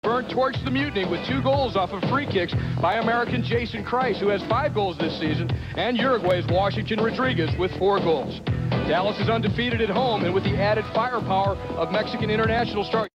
Burned torched the mutiny with 2 goals off of free kicks by American Jason Kreis, who has 5 goals this season, and Uruguay's Washington Rodriguez with 4 goals. Dallas is undefeated at home, and with the added firepower of Mexican international star